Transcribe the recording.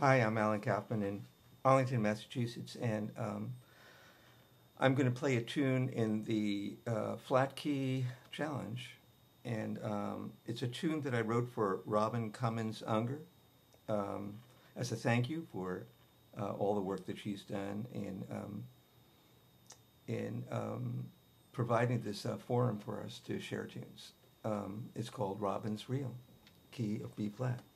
Hi, I'm Alan Kaufman in Arlington, Massachusetts, and I'm going to play a tune in the flat key challenge. And it's a tune that I wrote for Robin Cummins Unger as a thank you for all the work that she's done in providing this forum for us to share tunes. It's called Robin's Reel, key of B flat.